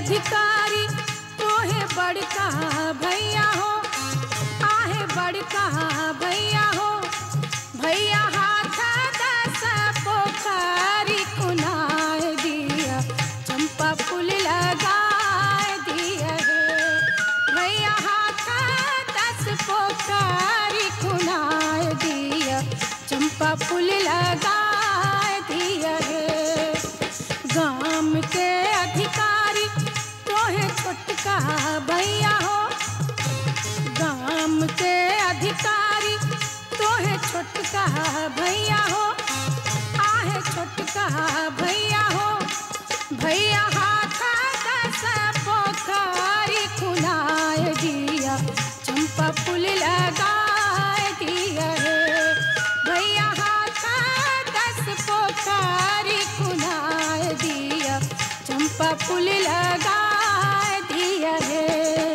अधिकारी तोहे बड़का भैया हो, आहे बड़का भैया हो। भैया हाथ दस पोखरी खुनाए दिया, चंपा फूल लगाए दिया है। भैया हाथ दस पोखरी खुनाए दिया, चंपा फूल लगाए दिया है। गाम के अधिकारी तोहे छोटका भैया हो, गाम के अधिकारी तोहे छोटका भैया हो, आहे छोटका भैया हो। भैया हाथ दस पोखरी खुनाए दिया, चंपा फूल लगाए दिया है। भैया हाथ दस पोखरी खुनाए दिया, चंपा फूल लगाए दिया है।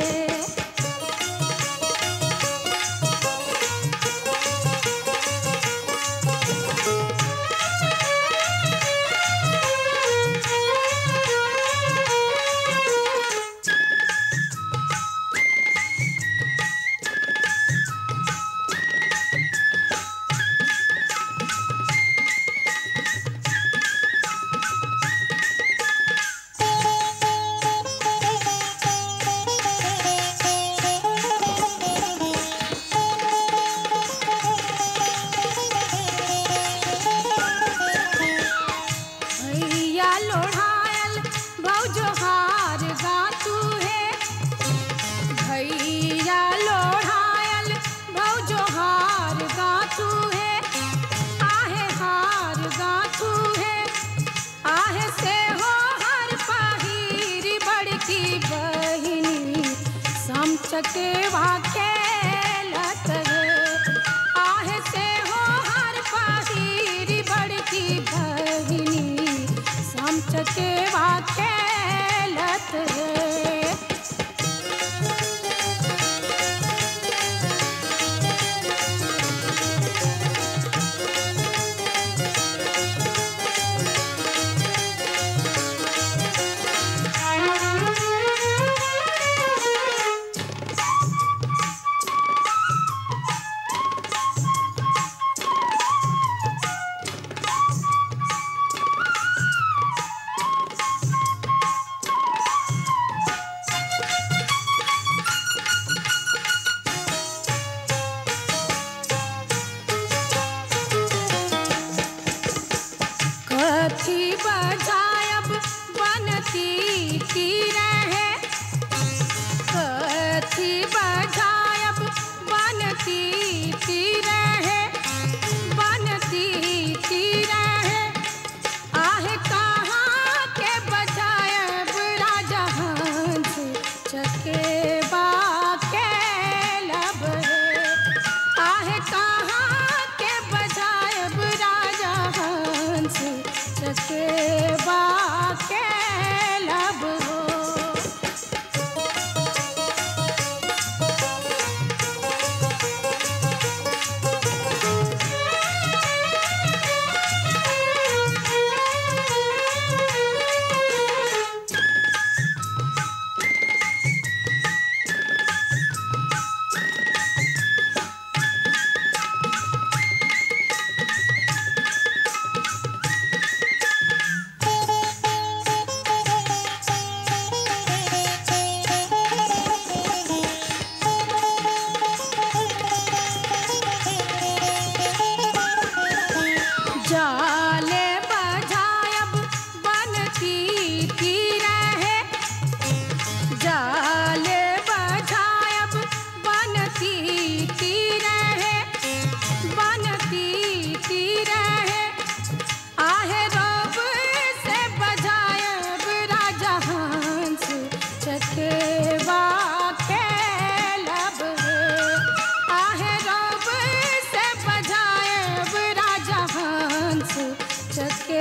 चकेवा खेलत है, आहे से हो हर पाहिरी बड़की बहिनी, सम चकेवा खेलत है। कथी बजायब बनती तीर है, कथी बजायब बनती तीर है, बनती तीर है। आहे कहाँ के बजायब राजा हंस चकेवा खेलब है। आहे कहाँ के बजायब राजा हंस चकेवा खेलब हो। जाले बजायब बनती तीर है, जाले बजायब बनती तीर है, बनती तीर है। आहे रब से बजायब राजा हंस चकेवा खेलब है। आहे रब से बजायब राजा हंस चके